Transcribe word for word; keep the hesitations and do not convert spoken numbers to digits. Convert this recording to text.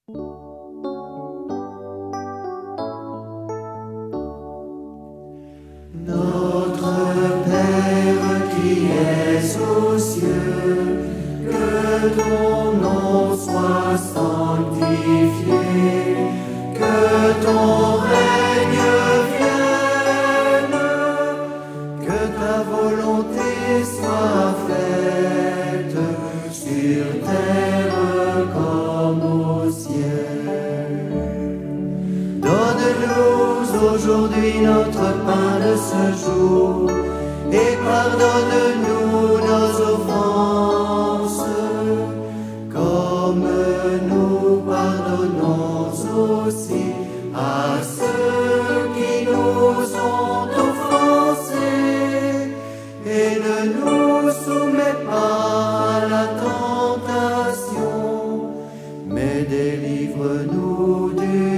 Notre Père qui es aux cieux, que ton nom soit sanctifié, que ton règne vienne, que ta volonté soit faite sur terre comme au ciel. Donne-nous aujourd'hui notre pain de ce jour, et pardonne-nous nos offenses, comme nous pardonnons aussi à ceux qui nous ont offensés, et ne nous soumets pas à la tentation, mais délivre-nous du